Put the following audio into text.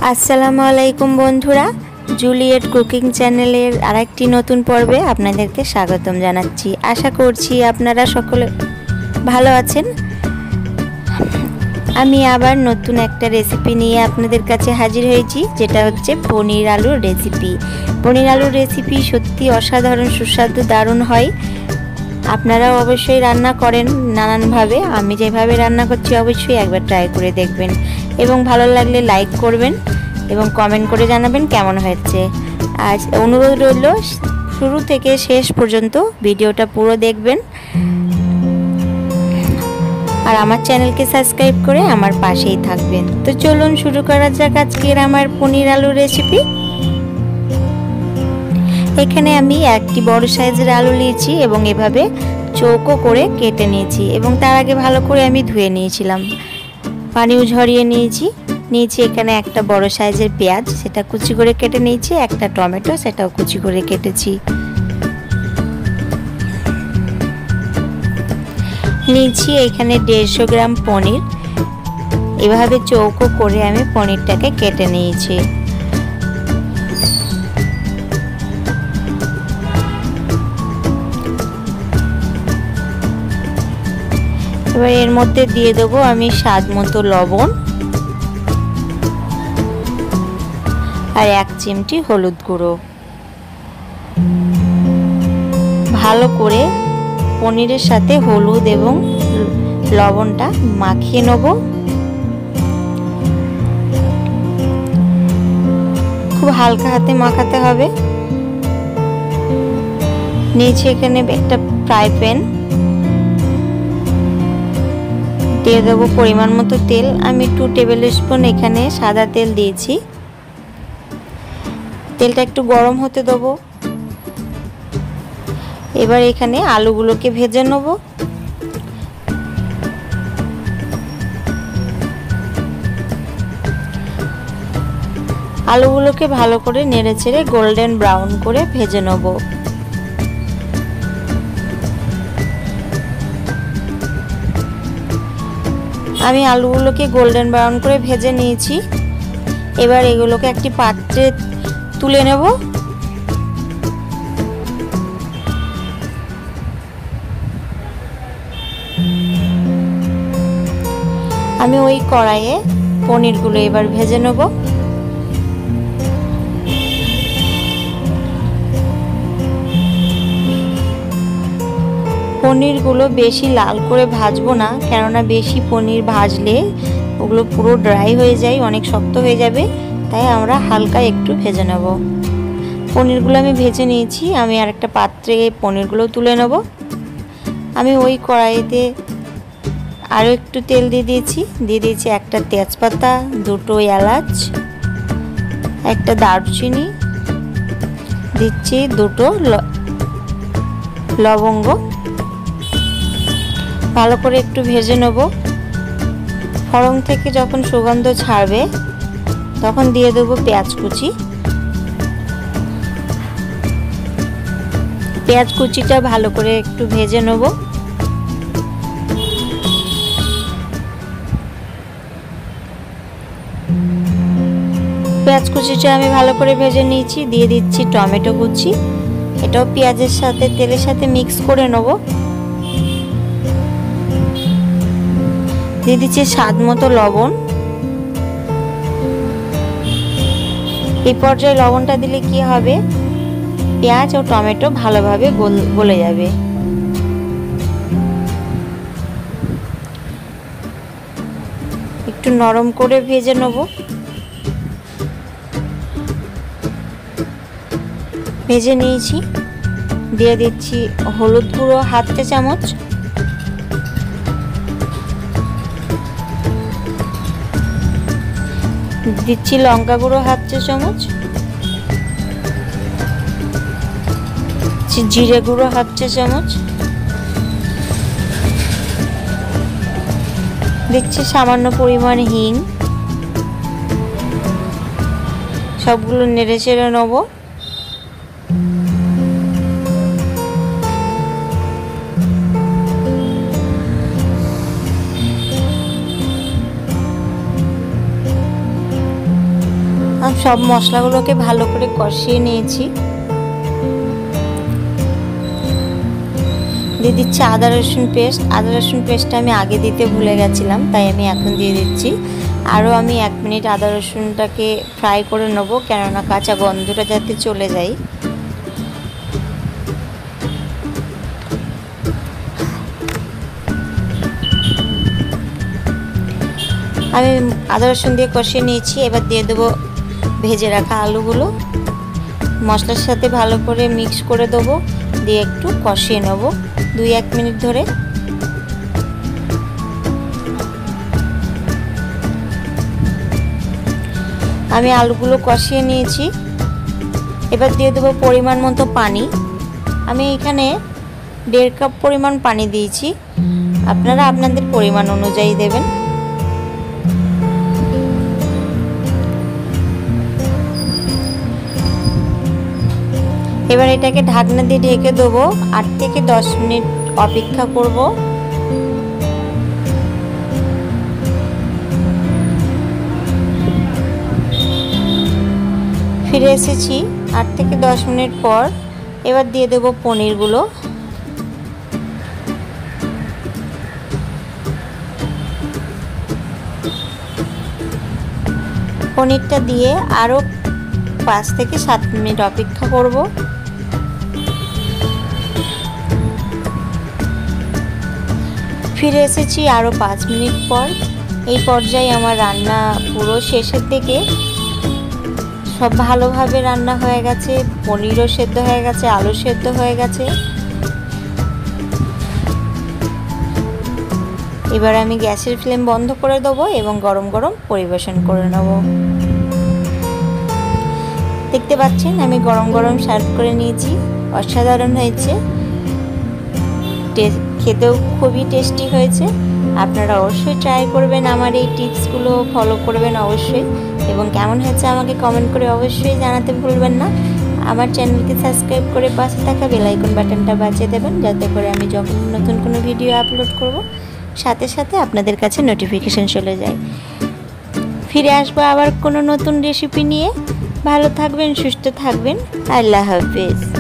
আসসালামু আলাইকুম বন্ধুরা, জুলিয়েট কুকিং চ্যানেলের আরেকটি নতুন পর্বে আপনাদেরকে স্বাগতম জানাচ্ছি। আশা করছি আপনারা সকলে ভালো আছেন। আমি আবার নতুন একটা রেসিপি নিয়ে আপনাদের কাছে হাজির হয়েছি, যেটা হচ্ছে পনির আলুর রেসিপি। পনির আলুর রেসিপি সত্যি অসাধারণ সুস্বাদু, দারুণ হয়। আপনারাও অবশ্যই রান্না করেন নানানভাবে। আমি যেভাবে রান্না করছি অবশ্যই একবার ট্রাই করে দেখবেন এবং ভালো লাগলে লাইক করবেন এবং কমেন্ট করে জানাবেন কেমন হয়েছে। আজ অনুরোধ রইল শুরু থেকে শেষ পর্যন্ত ভিডিওটা পুরো দেখবেন আর আমার চ্যানেলকে সাবস্ক্রাইব করে আমার পাশেই থাকবেন। তো চলুন শুরু করা যাক আজকের আমার পনির আলু রেসিপি। এখানে আমি একটি বড় সাইজের আলু নিয়েছি এবং এভাবে চৌকো করে কেটে নিয়েছি এবং তার আগে ভালো করে আমি ধুয়ে নিয়েছিলাম, পানিও ঝরিয়ে নিয়েছি। এখানে একটা বড় সাইজের পেঁয়াজ, সেটা কুচি করে কেটে নিয়েছি। একটা টমেটো, সেটাও কুচি করে কেটেছি। নিয়েছি এখানে 150 গ্রাম পনির। এভাবে চৌকো করে আমি পনিরটাকে কেটে নিয়েছি। এবার এর মধ্যে দিয়ে দেবো আমি স্বাদ মতো লবণ আর 1 চিমটি হলুদ গুঁড়ো। ভালো করে পনিরের সাথে হলুদ এবং লবণটা মাখিয়ে নেব। খুব হালকা হাতে মাখাতে হবে। নিচে এখানে একটা ফ্রাই প্যান, দিয়ে দেবো পরিমাণ মতো তেল। আমি 2 টেবিল স্পুন এখানে সাদা তেল দিয়েছি। তেলটা একটু গরম হতে দেবো। এবার এখানে আলুগুলোকে ভেজে নেব। আলুগুলোকে ভালো করে নেড়েচেড়ে গোল্ডেন ব্রাউন করে ভেজে নেব। আমি আলুগুলোকে গোল্ডেন ব্রাউন করে ভেজে নিয়েছি। এবার এগুলোকে একটি পাত্রে তুলে নেব। আমি ওই কড়াইয়ে পনিরগুলো এবার ভেজে নেব। পনিরগুলো বেশি লাল করে ভাজবো না, কেননা বেশি পনির ভাজলে ওগুলো পুরো ড্রাই হয়ে যায়, অনেক শক্ত হয়ে যাবে। তাই আমরা হালকা একটু ভেজে নেব। পনিরগুলো আমি ভেজে নিয়েছি। আমি আর একটা পাত্রে পনিরগুলো তুলে নেব। আমি ওই কড়াইতে আরও একটু তেল দিয়ে দিয়েছি একটা তেজপাতা, 2টো এলাচ, একটা দারুচিনি, দিচ্ছি 2টো লবঙ্গ। ভালো করে একটু ভেজে নেব। ফোড়ন থেকে যখন সুগন্ধ ছাড়বে তখন দিয়ে দেবো পেঁয়াজ কুচি। পেঁয়াজ কুচিটা ভালো করে একটু ভেজে নেব। পেঁয়াজ কুচিটা আমি ভালো করে ভেজে নিয়েছি। দিয়ে দিচ্ছি টমেটো কুচি। এটাও পেঁয়াজের সাথে তেলের সাথে মিক্স করে নেব। দিয়ে দিচ্ছি স্বাদ মতো লবণ। এই পর্যায়ে লবণটা দিলে কি হবে, পেঁয়াজ ও টমেটো ভালোভাবে গলে যাবে। একটু নরম করে ভেজে নেব। ভেজে নিয়েছি। দিয়ে দিচ্ছি হলুদ গুঁড়ো 1/2 চা চামচ, দিচ্ছি লঙ্কা গুঁড়ো 1/2 চা চামচ, জিরে গুঁড়ো 1/2 চা চামচ, দিচ্ছি সামান্য পরিমাণ হিং। সবগুলো নেড়ে চেড়ে নেব। সব মশলাগুলোকে ভালো করে কষিয়ে নিয়েছি। দিয়ে দিচ্ছি আদা রসুন পেস্ট। আদা রসুন পেস্টটা আমি আগে দিতে ভুলে গেছিলাম, তাই আমি এখন দিয়ে দিচ্ছি। আরও আমি 1 মিনিট আদা রসুনটাকে ফ্রাই করে নেব, কেননা কাঁচা গন্ধটা যাতে চলে যায়। আমি আদা রসুন দিয়ে কষিয়ে নিয়েছি। এবার দিয়ে দেবো ভেজে রাখা আলুগুলো, মশলার সাথে ভালো করে মিক্স করে দেবো, দিয়ে একটু কষিয়ে নেব 2-1 মিনিট ধরে। আমি আলুগুলো কষিয়ে নিয়েছি। এবার দিয়ে দেবো পরিমাণ মতো পানি। আমি এখানে 1.5 কাপ পরিমাণ পানি দিয়েছি, আপনারা আপনাদের পরিমাণ অনুযায়ী দেবেন। এবার এটাকে ঢাকনা দিয়ে ঢেকে দেবো, 8 থেকে 10 মিনিট অপেক্ষা করব। ফিরে এসেছি 8 থেকে 10 মিনিট পর। এবার দিয়ে দেবো পনিরগুলো। পনিরটা দিয়ে আরও 5 থেকে 7 মিনিট অপেক্ষা করব। ফিরে এসেছি আরও 5 মিনিট পর। এই পর্যায়ে আমার রান্না পুরো শেষের দিকে, সব ভালোভাবে রান্না হয়ে গেছে। পনিরও সেদ্ধ হয়ে গেছে, আলু সেদ্ধ হয়ে গেছে। এবার আমি গ্যাসের ফ্লেম বন্ধ করে দেবো এবং গরম গরম পরিবেশন করে নেব। দেখতে পাচ্ছেন আমি গরম গরম সার্ভ করে নিয়েছি। অসাধারণ হয়েছে, খেতেও খুবই টেস্টি হয়েছে। আপনারা অবশ্যই ট্রাই করবেন, আমার এই টিপসগুলো ফলো করবেন অবশ্যই, এবং কেমন হয়েছে আমাকে কমেন্ট করে অবশ্যই জানাতে ভুলবেন না। আমার চ্যানেলকে সাবস্ক্রাইব করে পাশে থাকা বেল আইকন বাটনটা বাজিয়ে দেবেন, যাতে করে আমি যখন নতুন কোনো ভিডিও আপলোড করব সাথে সাথে আপনাদের কাছে নোটিফিকেশন চলে যায়। ফিরে আসবো আবার কোনো নতুন রেসিপি নিয়ে। ভালো থাকবেন, সুস্থ থাকবেন। আল্লাহ হাফেজ।